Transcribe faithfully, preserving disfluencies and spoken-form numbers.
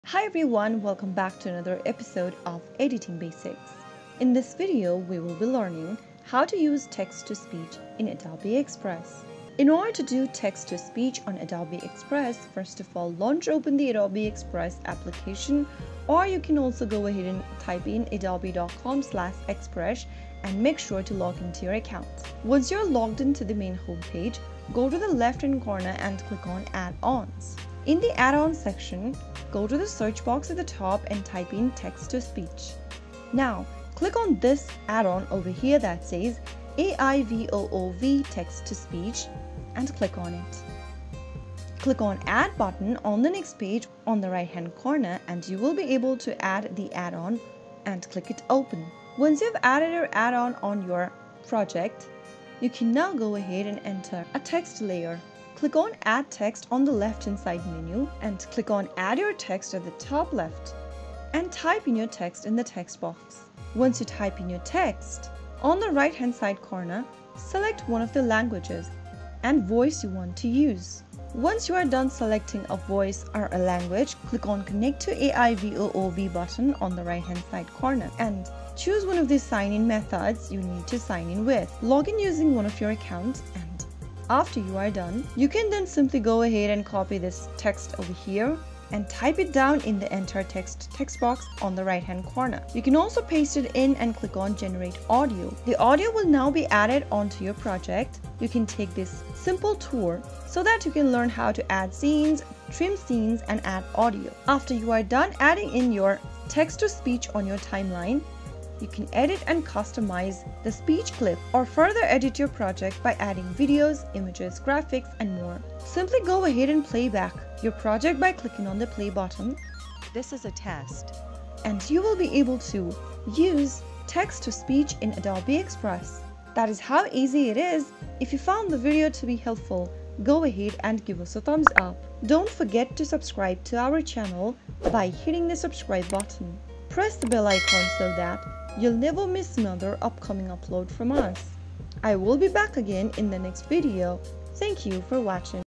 Hi everyone, welcome back to another episode of Editing Basics. In this video, we will be learning how to use text-to-speech in Adobe Express. In order to do text-to-speech on Adobe Express, first of all, launch open the Adobe Express application, or you can also go ahead and type in adobe dot com slash express and make sure to log into your account. Once you're logged into the main homepage, go to the left-hand corner and click on Add-ons. In the Add-ons section, go to the search box at the top and type in text-to-speech. Now, click on this add-on over here that says A I V O O V text-to-speech and click on it. Click on Add button on the next page on the right-hand corner and you will be able to add the add-on and click it open. Once you've added your add-on on your project, you can now go ahead and enter a text layer. Click on Add Text on the left-hand side menu and click on Add Your Text at the top left and type in your text in the text box. Once you type in your text, on the right-hand side corner, select one of the languages and voice you want to use. Once you are done selecting a voice or a language, click on Connect to A I V O O V button on the right-hand side corner and choose one of the sign-in methods you need to sign in with. Log in using one of your accounts, and after you are done, you can then simply go ahead and copy this text over here and type it down in the Enter Text text box on the right hand corner. You can also paste it in and click on Generate Audio. The audio will now be added onto your project. You can take this simple tour so that you can learn how to add scenes, trim scenes, and add audio. After you are done adding in your text-to-speech on your timeline, you can edit and customize the speech clip or further edit your project by adding videos, images, graphics, and more. Simply go ahead and play back your project by clicking on the play button. This is a test. And you will be able to use text-to-speech in Adobe Express. That is how easy it is. If you found the video to be helpful, go ahead and give us a thumbs up. Don't forget to subscribe to our channel by hitting the subscribe button. Press the bell icon so that you'll never miss another upcoming upload from us. I will be back again in the next video. Thank you for watching.